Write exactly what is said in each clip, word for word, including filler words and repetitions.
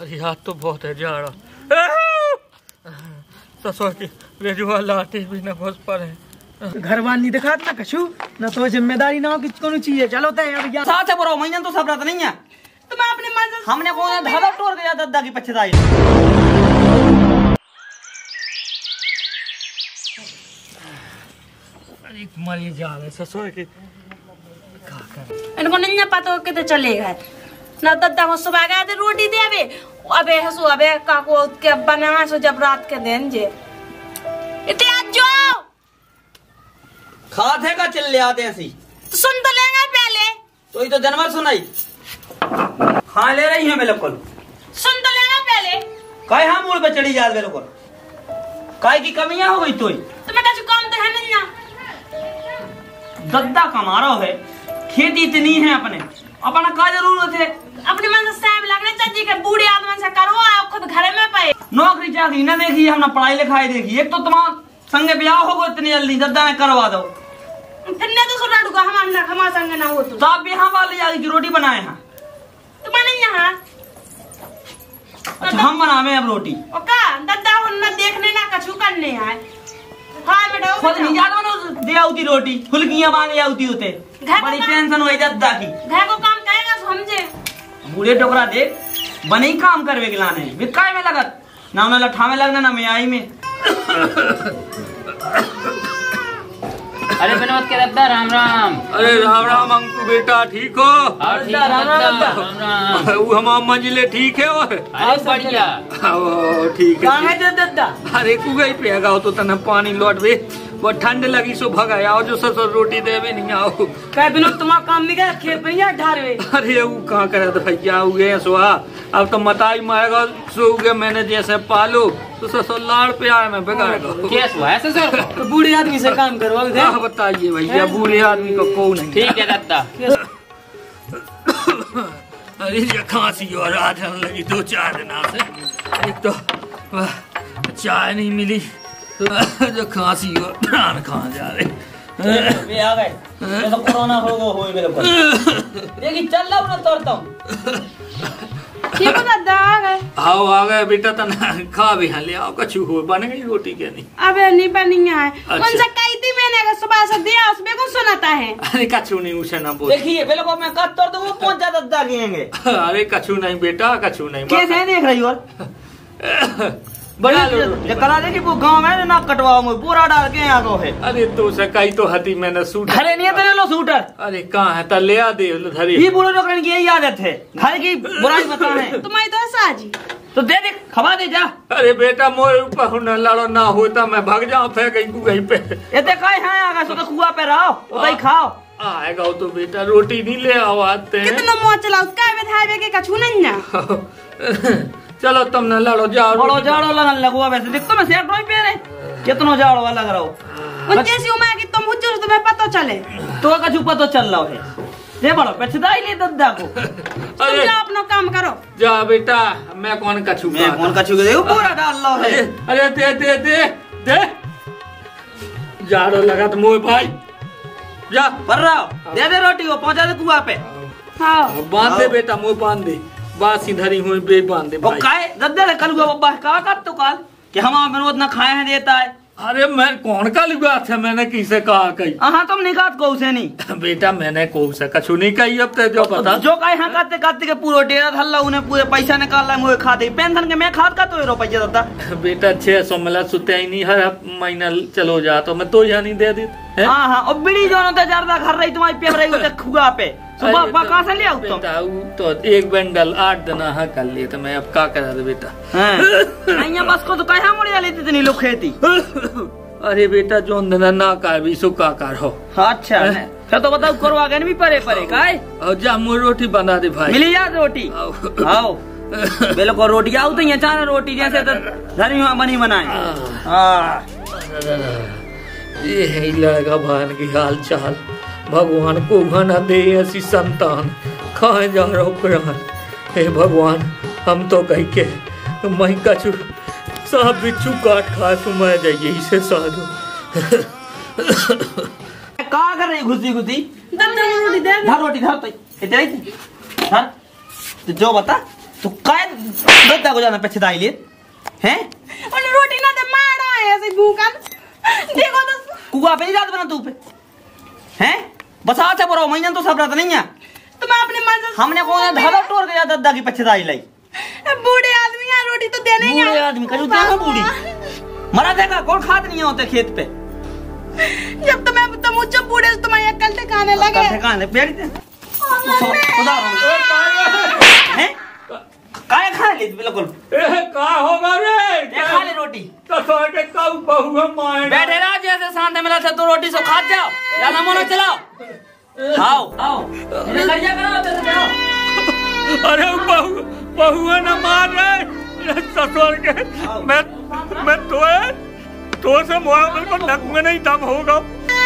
अरे हाथ तो बहुत है जाड़ा। ससुर की रेजुआ लाठी भी न घुस पड़े। घर बार नहीं दिखात ना कछु ना तो जिम्मेदारी ना हो कि कोनो चीज है। चलो तय अब साथ है बरो महीना तो सब नहीं है। तुम अपने मंजिल हमने कौन धागा तोड़ गया दद्दा की पछताई। अरे मरी जा रहे ससुर की इनको नहीं पता के तो चलेगा ना दद्दा को सुबह गए थे रोटी दे अबे अबे हसु अबे काको के बनावा सो जब रात के दिन जे इते आज जो खाते का चिल्ले आते ऐसी तो सुन तो लेंगे पहले तो ये तो जानवर सुनाई खा ले रही है बिल्कुल सुन तो लेंगे पहले काय हम मूल पे चढ़ी जात बिल्कुल काय की कमियां हो गई तो तुम्हें कुछ काम तो है नहीं ना दद्दा कमा रहा है खेती इतनी है अपने अपना का जरूरत है अपने मन से साहब लगने चाहिए कि बूढ़े आदमी से करो आप खुद घर में पाए नौकरी चाकरी न देखी हमने पढ़ाई लिखाई देखी। एक तो तुम्हारा संगे ब्याह होगा इतनी जल्दी दद्दा ने करवा दो फिर ने तो सुना दूंगा हम अंदर हमारे संग ना हो तो आप यहाँ वाले जाके की रोटी बनाए हैं तुम नहीं यहाँ अच्छा हम बनावे अब रोटी ओका दद्दा उन देखने ना कछु करने है हाँ बेटा खुद नहीं जाता ना दे आउती रोटी फुलकियां बांध आउती होते बड़ी टेंशन हुई दद्दा की घर को काम करेगा समझे बूढ़े टोकरा देख बने ही काम करवे के लाने विकाय में लगत ना उन्हें लठा में लगना ना मैं आई में। अरे बनवत के दद्दा राम राम। अरे राम राम अंकु बेटा ठीक हो? राम राम। वो हमारा मंजिले ठीक है वो अरे बढ़िया ठीक है। कहाँ है दद्दा? अरे कुगई पे गाओ तो तना पानी लौट वे वो ठंड लगी सो भगा आओ जो ससुर रोटी देवे नहीं आओ कह बिनो तुम्हारा काम नहीं गया खेत में या ढारवे। अरे वो कहाँ करे तो भैया उगे सुहा अब तो मताई मारेगा सो उगे मैंने जैसे पालो तो ससुर लाड़ पे आए मैं बिगाड़ेगा केस हुआ है ससुर तो बूढ़े आदमी से काम करवाओ थे। हाँ बताइए भैया बूढ़े आदमी को कौन है? ठीक है दद्दा। अरे ये खांसी और राजन लगी दो चार दिन से एक तो चाय नहीं मिली जो खांसी और प्राण कहाँ जा रहे वे आ गए तो कोरोना होगा होई बिल्कुल देखी चल रहा हूं तोड़ता हूं ठीक है दद्दा आ गए आओ आ गए बेटा तना खा भी ले आओ कछु हो बन गई रोटी क्या नहीं अबे नहीं बनी है अच्छा। उनसे कही थी मैंने अगर सुबह से दिया उसमें कौन सुनाता है अरे कछु नहीं उसे ना बोल देखिए बिल्कुल मैं कट तोड़ दूं वो पहुंच जा दद्दा गिएंगे। अरे कछु नहीं बेटा कछु नहीं कैसे देख रही हो बना लो ये करा दे कि वो गांव में ना कटवाओ मुझे पूरा डाल के यहाँ को है। अरे तो सकाई तो हती मैंने सूट घरे नहीं है तो ले लो सूटर। अरे कहाँ है ता ले आ दे धरी ये बूढ़े लोग की यही आदत है घर की बुराई बताने तुम्हारी तो ऐसा जी तो दे दे खवा दे जा। अरे बेटा मोरे ऊपर न लड़ो ना होता मैं भाग जाऊँ फेंक कहीं कहीं पे ये ते कहीं है आगा सो तो कुआ पे रहो उधर ही खाओ आएगा तो बेटा रोटी नहीं ले आओ आते हैं कितना मोह चलाओ काय में धावे के कछु नहीं ना चलो तुम न लड़ो जाओ बड़ो जाड़ो लगन लगवा वैसे देख तो मैं सेट रोई पे रे कितनो जाड़ो वाला लग रहो उन जैसी उम्र की तुम हुच्चो तुम्हें पता चले तो कछु पता चल रहा है दे बड़ो पछताई ले दद्दा को अरे तुम अपना काम करो जा बेटा मैं कौन कछु मैं कौन कछु के पूरा डाल लो है। अरे दे दे दे दे जाड़ो लगा तो मोह भाई जा पर रहो दे दे रोटी को पहुंचा दे कुआ पे। हाँ बांध दे बेटा मोह बांध दे बात धरी हुई बे बांध दे भाई। काय दद्दा ने कल बब्बा का का तो काल कि हम विनोद ना खाए हैं देता है। अरे मैं कौन का बात है मैंने किसे कहा कही हाँ तुम नहीं खात को उसे नहीं बेटा मैंने को से कछु नहीं कही अब तो जो पता जो कहे हाँ काते काते के पूरा डेरा धल्ला उन्हें पूरे पैसा निकाल मुझे खा दे पेंशन के मैं खाद का तो रुपया दद्दा बेटा छह सौ मिला सुते ही नहीं हर महीना चलो जा तो मैं तो यहाँ नहीं दे दी हाँ हाँ और बिड़ी जो ज्यादा घर रही तुम्हारी पे रही होते खुआ पे सुबह कहाँ से ले आओ तुम तो एक बंडल आठ दिन हाँ कर लिए तो मैं अब क्या करा दे बेटा नहीं बस को तो कहा मुड़ी डाली इतनी लोग खेती। अरे बेटा जो दिन ना कर भी सो का कर हो अच्छा फिर तो बताओ करो आगे भी परे परे काय और जा मुझे रोटी बना दे भाई मिली यार रोटी आओ बिल्कुल रोटी आओ तो यहाँ चार रोटी जैसे तो धनी बनी बनाए। ये है लड़का भान की हाल चाल भगवान को घना दे ऐसी संतान खाए जा रहा प्राण हे भगवान हम तो कह के मैं कछु सांप बिच्छू काट खा सुमाया जाइए इसे साधु का कर रही घुसी घुसी दद्दा रोटी दे धर रोटी धर तो इधर ही धर तो जो बता तो काय गद्दा को जाना पछताई ले हैं और रोटी ना दे मारा है ऐसे भूखन देखो तो कुआ पे नहीं जात बना तू पे हैं बस आ बरो महीना तो सब रात नहीं है तुम अपने मन से हमने कौन धागा तोड़ के जाता दादा की पछताई लाई बूढ़े आदमी यहाँ रोटी तो देने ही बूढ़े आदमी का जो देगा बूढ़ी मरा देगा कौन खाद नहीं होते खेत पे जब तुम्हें तुम उच्च बूढ़े तुम्हारी अक्ल ठिकाने लगे अक्ल ठिकाने पेड़ दे हैं काय खा ले बिल्कुल ए का होगा रे खा ले रोटी तो सोए के का बहु माए बैठे रहो जैसे शांति मिला से तो रोटी सो खा जाओ ज्यादा मोनो चलाओ आओ आओ इधर करिया करो तो जाओ अरे बहु बहु न मार रे ससुर के मैं मैं तो तो से मोबाइल को नक में नहीं दम होगा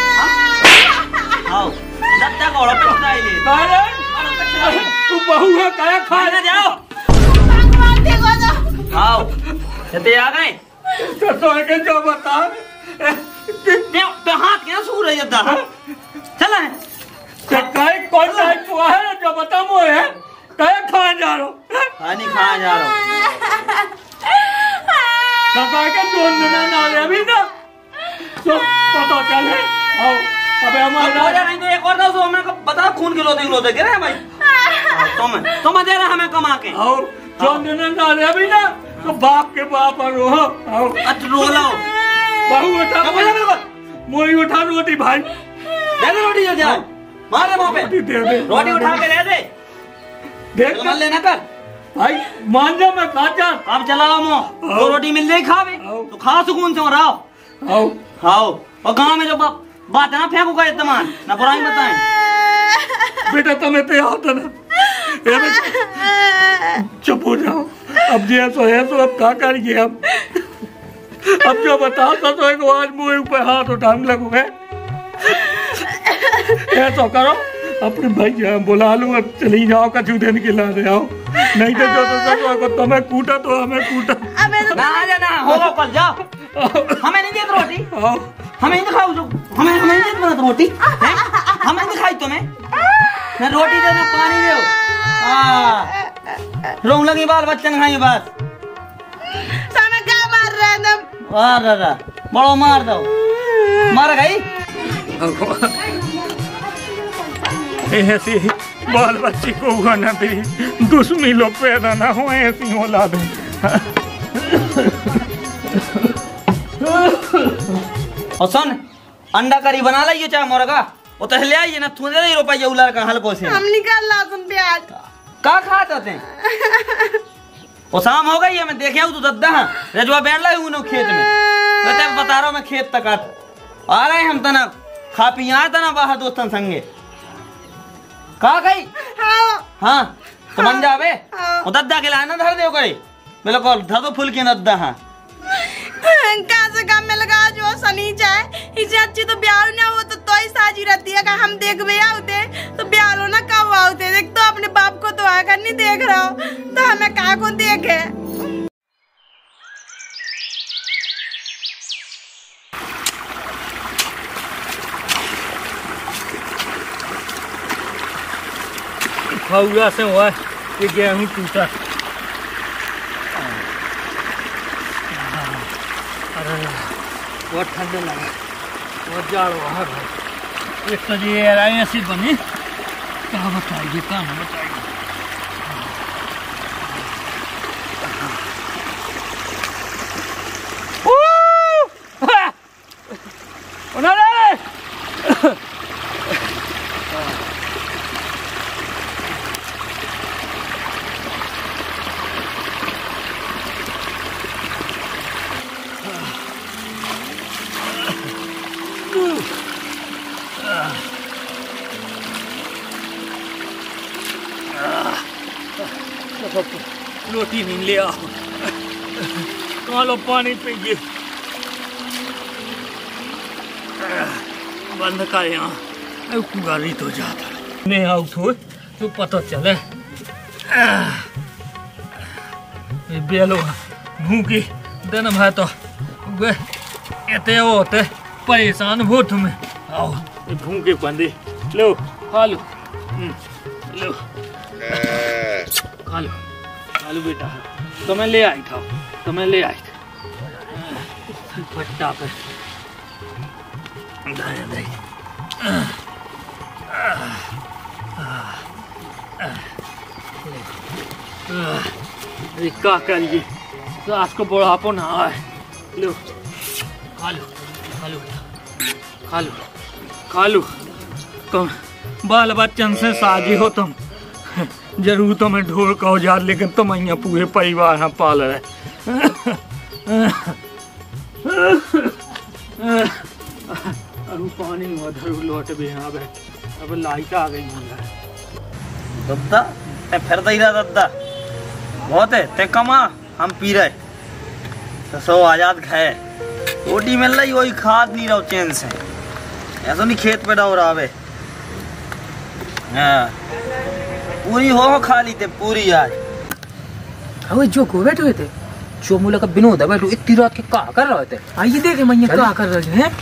आओ दत्ता को और पे उठाई ले अरे तू बहु है काय खा ना जाओ देखो तो आओ ये आ गए ससुर के जो बता तो हाथ के सूर है जदा चला है काय कौन है तू है जो बता मोए है काय खा जा रहा पानी खा जा रहा ससुर के दोन दिन ना रे अभी ना तो पता चले आओ अबे हमारा हो जा नहीं तो एक और दो सौ हमें बता खून किलो दे किलो दे गिरे भाई तुम तुम दे रहा हमें कमा के आओ दोन दिन ना रे अभी ना तो बाप के बाप रो आओ अच रो लाओ बहु उठा मोई उठा रोटी भाई दे दे रोटी जो जाओ मार दे मुंह पे रोटी दे दे रोटी उठा के दे दे देख मत लेना कर भाई मान जा मैं खाचा अब चलाओ मो दो रोटी मिल जाए खावे तो खा सुकून से रहो आओ खाओ और गांव में जो बात है ना फेंको का इस्तेमाल ना बुराई बताएं बेटा तुम्हें तो याद है ना चुप हो जाओ अब जो सो है तो अब क्या करिए हम अब जो बताओ तो एक आज मुंह ऊपर हाथ उठाने लगोगे ऐसा करो अपने भाई बुला लो अब चली जाओ कचू देने के ला रहे आओ नहीं तो जो तो सब को तुम्हें कूटा तो हमें कूटा ना आ जाना होगा कल जाओ हमें नहीं देते रोटी आओ हमें नहीं दिखाओ जो हमें हमें नहीं देते रोटी हैं हमें दिखाई तुम्हें ना रोटी दे ना पानी दो हां रोंग लगी बाल बच्चन खाई बस सामने क्या मार रहे हैं तुम वाह दादा बड़ो मार दो मार गई ऐसी बाल बच्ची को ना भी दुश्मनी लोग पैदा ना हो ऐसी औलाद और सुन अंडा करी बना लाइए चाहे मोरगा वो तो ले आइए ना तू दे दे रुपया उलार का हल्को से हम निकाल ला तुम प्याज का खाते होते हैं वो शाम हो गई है मैं देखे हूँ तू दद्दा है रजवा बैठ लाई हूँ खेत में मैं तेरे बता रहा हूँ मैं खेत तक आ रहे हम तना खा पी आए तना बाहर दोस्तन संगे कहा गई हाँ हाँ तो बन जावे वो दद्दा के लाना धर दे गई बिल्कुल धर दो फुल के दद्दा हाँ कहाँ से काम में लगा जो सनी जाए इसे अच्छी तो ब्याह ना हो तो तो ही साजी रहती है का हम देख भी आते तो ब्याह लो ना कब आते देख तो अपने बाप को तो आकर नहीं देख रहा हो तो हमें कहाँ को देखे खाऊगा से हुआ ये गेहूं टूटा अरे बहुत ठंडे लगा बहुत जाड़ हुआ है भाई एक तो ये एराई ऐसी बनी क्या बताइए क्या नहीं बताइए रोटी नहीं ले आओ कहाँ लो पानी पिए बंद कर यहाँ गाड़ी तो जाता नहीं आओ तो तो पता चले बेलो भूखी दिन भाई तो वे एते होते परेशान हो तुम्हें आओ भूखे बंदे लो खा लो लो खा लो आलू बेटा तो मैं ले आई था तो मैं ले आई था पट्टा पे दाएं दाएं क्या करिए सास को बुढ़ापो ना आए। लो खा लो खा लो खा लो खा लो तुम बाल बच्चन से साजी हो तुम जरूर तुम्हें ढोल का औजार लेकिन तुम यहाँ पूरे परिवार यहाँ पाल रहे। अरे पानी उधर लौट भी यहाँ पे अब लाइट आ गई मुझे। दद्दा ते फिर दई रहा दद्दा बहुत है ते कमा हम पी रहे तो सो आजाद खाए रोटी मिल रही वही खाद नहीं रहो चैन से ऐसा नहीं खेत पे डाल रहा पूरी हो खा ली थे पूरी आज। अबे जो को बैठे हुए थे जो मुला का विनोद है बैठो इतनी रात के क्या कर रहे थे। आइए देखे मैं क्या कर रहे हैं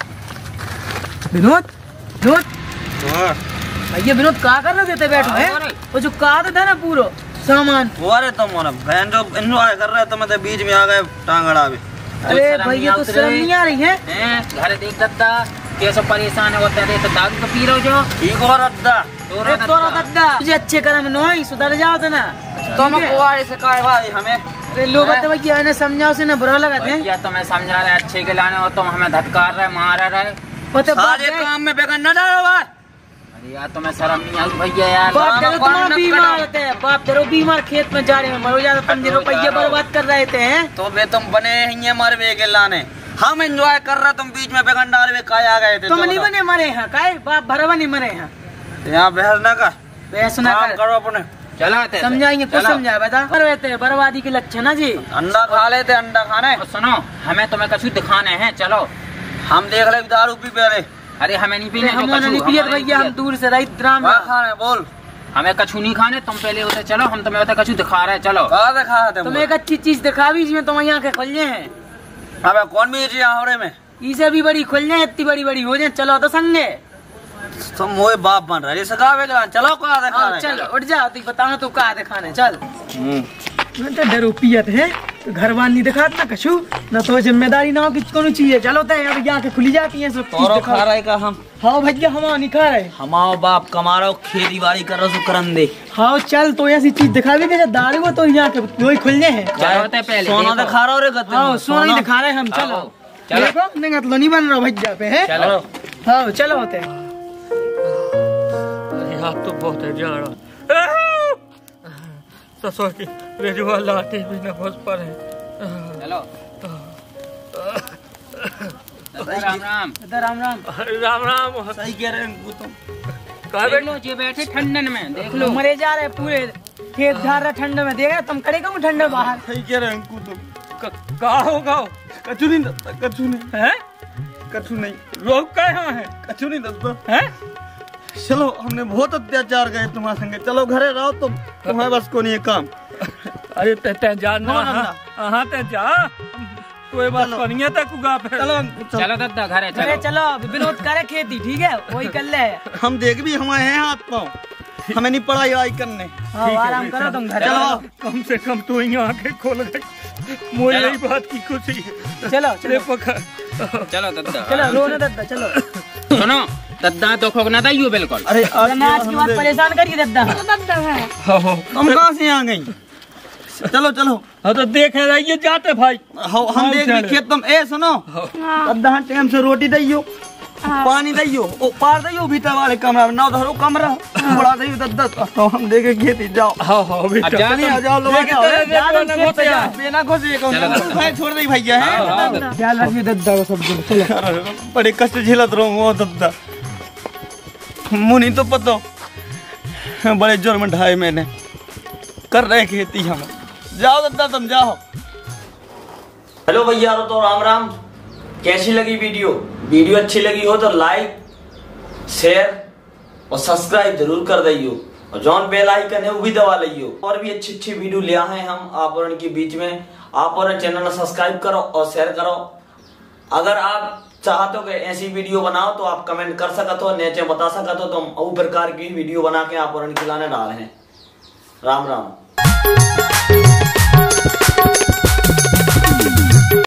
विनोद विनोद भैया विनोद क्या कर रहे थे बैठो है वो जो कहा था ना पूरा सामान अरे तुम बहन जो एंजॉय कर रहे तुम बीच में आ गए टांगड़ा भी। अरे भैया तो शर्म नहीं आ रही है घर देख दद्दा कैसे परेशान होते रहे तो दारू तो पी रहे हो जो ठीक हो रद्दा तोरा दद्दा तुझे अच्छे कर्म नहीं सुधर जाओ तो ना तुम कुआरे से काय भाई हमें अरे लोग तो भैया इन्हें समझाओ से ना बुरा लगा थे क्या तुम्हें समझा रहे अच्छे के लाने हो तुम हमें धटकार रहे मार रहे पता सारे काम में बेगन न डालो भाई। अरे यार तुम्हें शर्म नहीं आई भैया यार बाप जरूर तुम्हारा बीमार होते हैं बाप जरूर बीमार खेत में जा रहे हैं मरो ज्यादा तुम रुपये बर्बाद कर रहे थे हैं तो वे तुम बने हैं मर वे के लाने हम एंजॉय कर रहे तुम बीच में बेगन डाल वे काय आ गए थे। तुम नहीं बने मरे हैं काय बाप भरवा नहीं मरे हैं यहाँ बहस न कर बहस न कर करो अपने चलाते समझाएंगे कुछ समझाए बता थे बर्बादी के लक्षण है जी। अंडा खा लेते अंडा खाने सुनो हमें तुम्हें कछु दिखाने हैं चलो हम देख ले दारू पी पहले। अरे हमें नहीं पीने हम नहीं पिए भैया हम दूर से रही ड्रामा खाने बोल हमें कछु नहीं खाने तुम पहले होते चलो हम तुम्हें होते कछु दिखा रहे चलो दिखा तुम एक अच्छी चीज दिखा भी जिसमें तुम यहाँ के खुलने हैं अबे कौन भी यहाँ में इसे भी बड़ी खुलने इतनी बड़ी बड़ी हो जाए चलो तो संगे तुम मोए बाप बन रहे सकावे चलो कहा दिखा चलो उठ जाओ तो बताओ तू कहा दिखाने चल तो डरो पियत है तो घर वाल नहीं दिखात ना कछु ना तो जिम्मेदारी ना हो कि कोनो चाहिए चलो तो अब यहाँ के खुली जाती है सब तोरो खा रहे का हम हाँ भैया हम नहीं खा रहे हमारो बाप कमा रहे खेती बाड़ी कर रहे करन दे हाँ चल तो ऐसी चीज दिखा भी जब दारू तो यहाँ के वही खुलने हैं सोना दिखा रहे हाँ सोना दिखा रहे हम चलो देखो नहीं तो नहीं बन रहा भैया पे है चलो हाँ चलो होते हाथ तो बहुत है जा रहा ससुर की रेजुआ लाठी भी न घुस पर है। चलो राम राम राम राम राम राम सही कह रहे हैं तुम देख लो ये बैठे ठंडन में देख लो मरे जा रहे पूरे खेत झाड़ रहे ठंड में देख रहे तुम खड़े कौन ठंडे बाहर सही कह रहे हैं तुम कहा होगा कछु नहीं कछु नहीं है कछु नहीं लोग कहाँ है कछु नहीं दसता है चलो हमने बहुत अत्याचार गए तुम्हारे संगे चलो घरे रहो तुम तुम्हारे बस को नहीं है काम। अरे ते ते जा ना हाँ ते जा कोई बात नहीं तक उगा फिर चलो चलो दद्दा घरे अरे चलो चलो विनोद करे खेती ठीक है वही कर ले हम देख भी हमारे हैं हाथ पाँव हमें नहीं पढ़ाई वढ़ाई करने हाँ आराम करो तुम घर चलो कम से कम तू यहाँ आके खोल गई मुझे यही बात की खुशी चलो चले पकड़ चलो दद्दा चलो रोने दद्दा चलो सुनो दद्दा तो खोगना था यू बिल्कुल अरे आज आज की बात परेशान करिए दद्दा दद्दा है तुम कहाँ से आ गई चलो चलो हाँ तो देखे रहिए जाते भाई हम हम देख भी खेत तुम ए सुनो दद्दा टाइम से रोटी दइयो पानी दइयो ओ पार दइयो भीतर वाले कमरा में ना धरो कमरा बड़ा दइयो दद्दा तो हम देखे खेती जाओ हाँ हाँ बेटा चलिए आ जाओ लोग बिना घुसे भाई छोड़ दई भैया है ख्याल रखिए दद्दा को सब दिन चलो बड़े कष्ट झेलत रहूँ दद्दा मुनी तो पता बड़े जोर में ढाए मैंने कर रहे खेती हम जाओ दद्दा तुम जाओ। हेलो भैया तो राम राम कैसी लगी वीडियो वीडियो अच्छी लगी हो तो लाइक शेयर और सब्सक्राइब जरूर कर दियो और जॉन बेल आइकन है वो भी दबा लियो और भी अच्छी अच्छी वीडियो ले आए हैं हम आप और उनके बीच में आप और चैनल सब्सक्राइब करो और शेयर करो। अगर आप चाहते हो कि ऐसी वीडियो बनाओ तो आप कमेंट कर सकते हो नीचे बता सकते हो तो हम उस प्रकार की वीडियो बना के आप और खिलाने डाल रहे हैं। राम राम।